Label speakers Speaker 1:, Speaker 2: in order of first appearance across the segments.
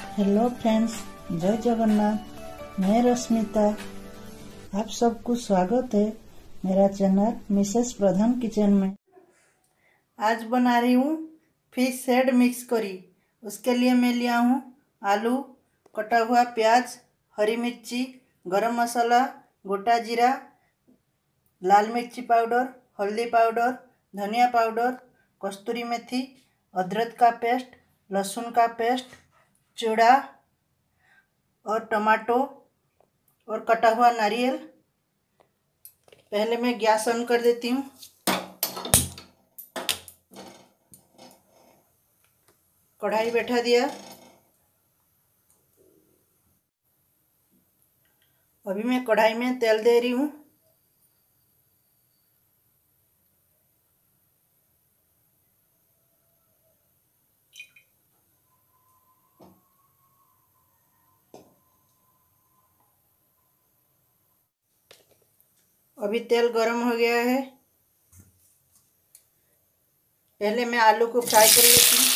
Speaker 1: Hello friends, जय जगन्नाथ। मैं रश्मिता, आप सबको स्वागत है मेरा चैनल मिसेस प्रधान किचन में। आज बना रही हूँ फिश हेड मिक्स करी। उसके लिए मैं लिया हूँ आलू, कटा हुआ प्याज, हरी मिर्ची, गरम मसाला, गोटा जीरा, लाल मिर्ची पाउडर, हल्दी पाउडर, धनिया पाउडर, कस्तूरी मेथी, अदरक का पेस्ट, लहसुन का पेस्ट, चूड़ा और टमाटो और कटा हुआ नारियल। पहले मैं गैस ऑन कर देती हूँ। कढ़ाई बैठा दिया। अभी मैं कढ़ाई में तेल दे रही हूँ। अभी तेल गरम हो गया है। पहले मैं आलू को फ्राई कर लेती हूँ।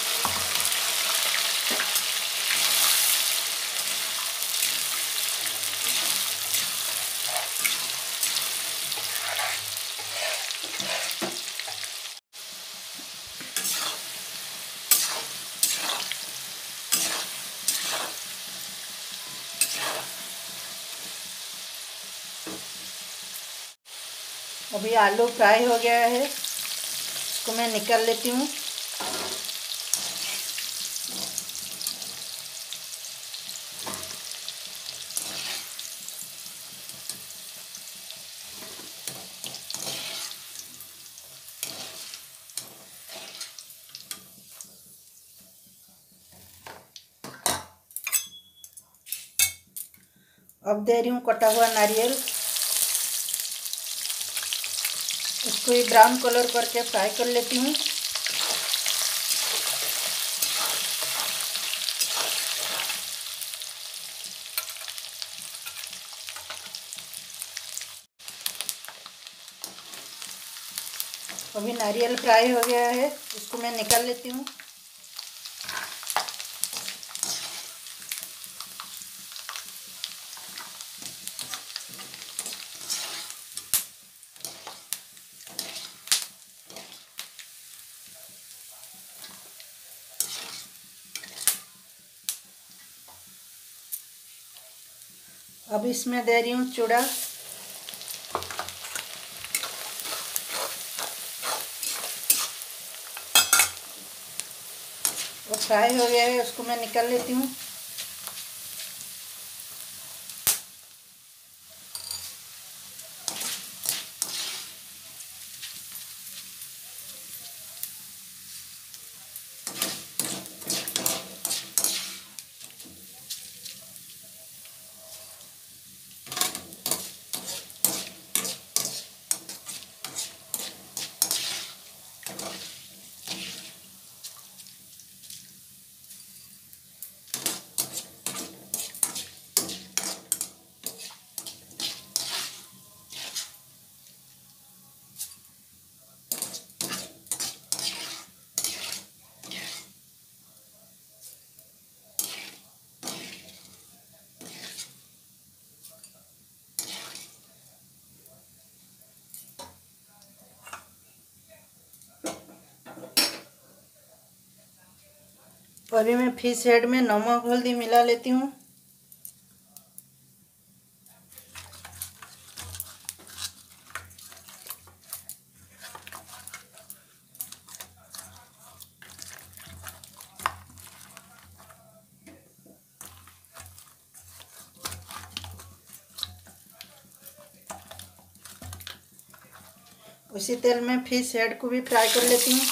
Speaker 1: अभी आलू फ्राई हो गया है, इसको मैं निकाल लेती हूँ। अब दे रही हूँ कटा हुआ नारियल। इसको ही ब्राउन कलर करके फ्राई कर लेती हूँ। अभी नारियल फ्राई हो गया है, इसको मैं निकाल लेती हूँ। अब इसमें दे रही हूँ चूड़ा। वो फ्राई हो गया है, उसको मैं निकाल लेती हूँ। अभी मैं फिश हेड में नमक हल्दी मिला लेती हूँ। उसी तेल में फिश हेड को भी फ्राई कर लेती हूँ।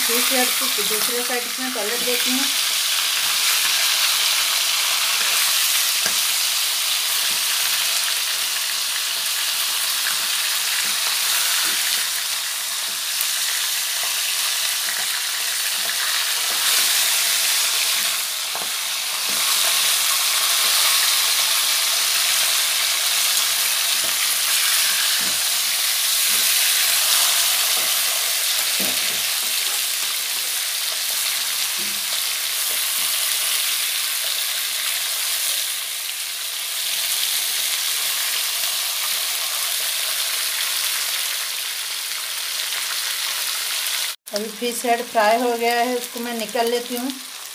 Speaker 1: फिश हेड को दूसरे साइड में पलट देती हूँ। अभी फिश हेड फ्राई हो गया है, उसको मैं निकाल लेती हूँ।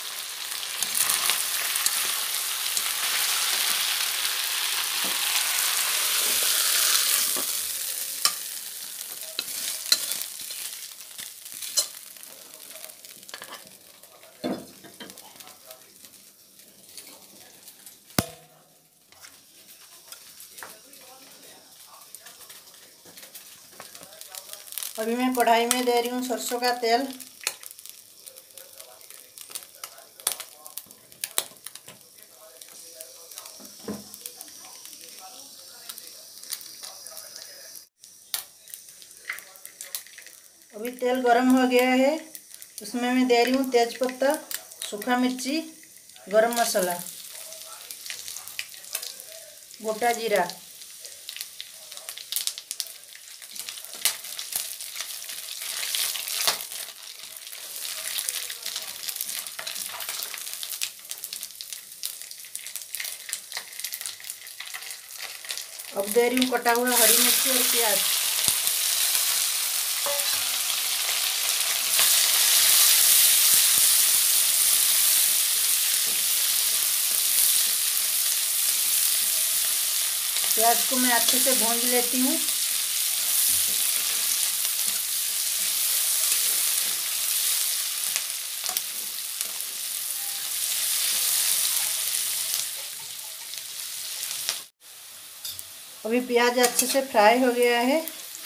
Speaker 1: अभी मैं कढ़ाई में दे रही हूँ सरसों का तेल। अभी तेल गरम हो गया है, उसमें मैं दे रही हूँ तेजपत्ता, सूखा मिर्ची, गरम मसाला, गोटा जीरा। अब दे रही हूँ कटा हुआ हरी मिर्ची और प्याज। प्याज को मैं अच्छे से भूंज लेती हूँ। अभी प्याज अच्छे से फ्राई हो गया है।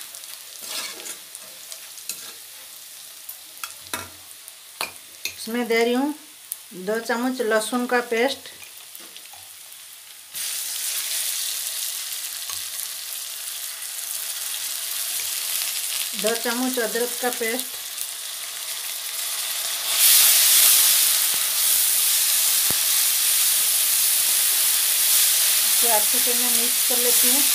Speaker 1: इसमें दे रही हूँ 2 चम्मच लहसुन का पेस्ट, 2 चम्मच अदरक का पेस्ट, इसे अच्छे से मैं मिक्स कर लेती हूँ।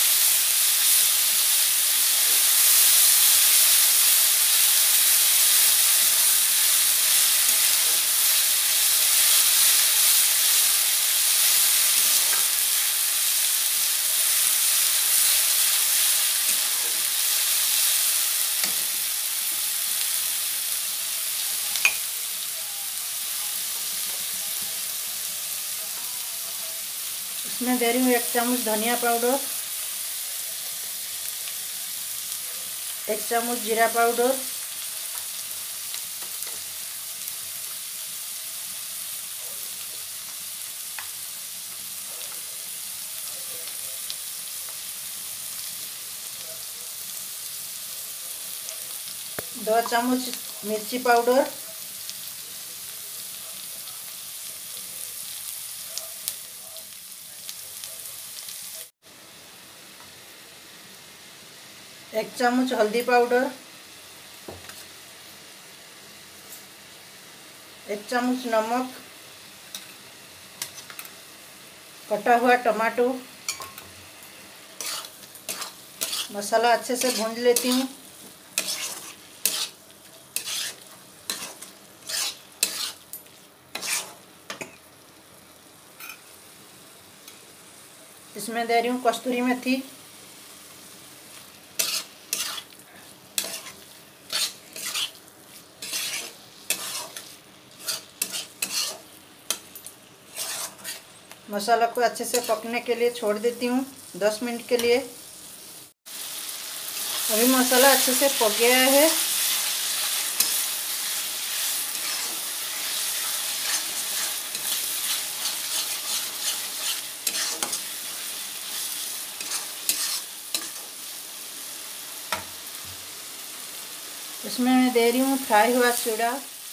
Speaker 1: इसमें दे रही हूँ 1 चम्मच धनिया पाउडर, 1 चम्मच जीरा पाउडर, दो चम्मच मिर्ची पाउडर, एक चम्मच हल्दी पाउडर, 1 चम्मच नमक, कटा हुआ टमाटो। मसाला अच्छे से भूंज लेती हूँ। इसमें दे रही हूँ कस्तूरी मेथी, मसाला को अच्छे से पकने के लिए छोड़ देती हूँ 10 मिनट के लिए। अभी मसाला अच्छे से पक गया है। इसमें मैं दे रही हूँ फ्राई हुआ चूड़ा।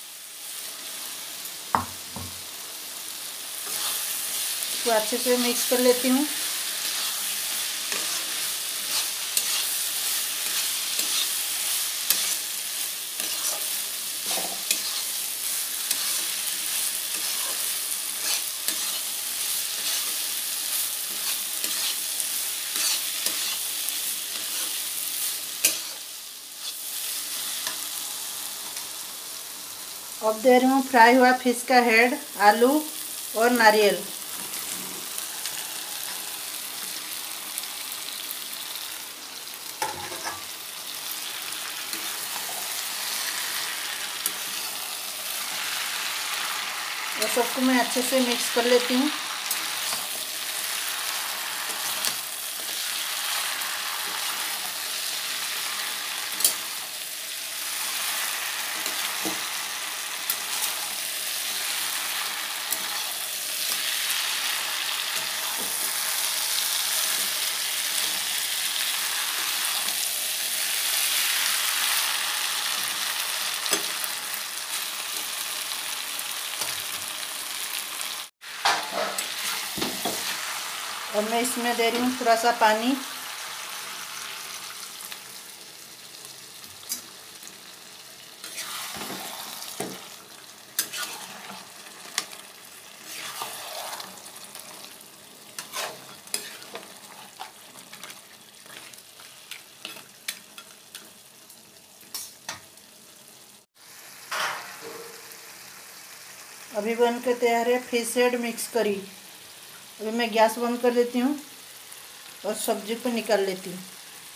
Speaker 1: इसको अच्छे से मिक्स कर लेती हूँ। अब दे रही हूँ फ्राई हुआ फिश का हेड, आलू और नारियल। ये सबको मैं अच्छे से मिक्स कर लेती हूँ। और मैं इसमें दे रही हूँ थोड़ा सा पानी। अभी बन के तैयार है फिश हेड मिक्स करी। अभी मैं गैस बंद कर देती हूँ और सब्जी को निकाल लेती हूँ।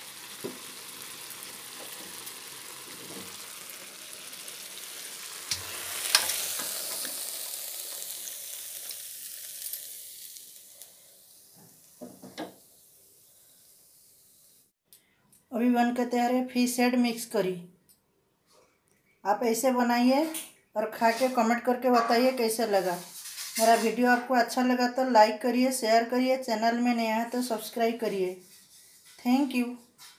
Speaker 1: अभी बन के तैयार है फिश हेड मिक्स करी। आप ऐसे बनाइए और खा के कमेंट करके बताइए कैसे लगा। मेरा वीडियो आपको अच्छा लगा तो लाइक करिए, शेयर करिए, चैनल में नया है तो सब्सक्राइब करिए। Thank you.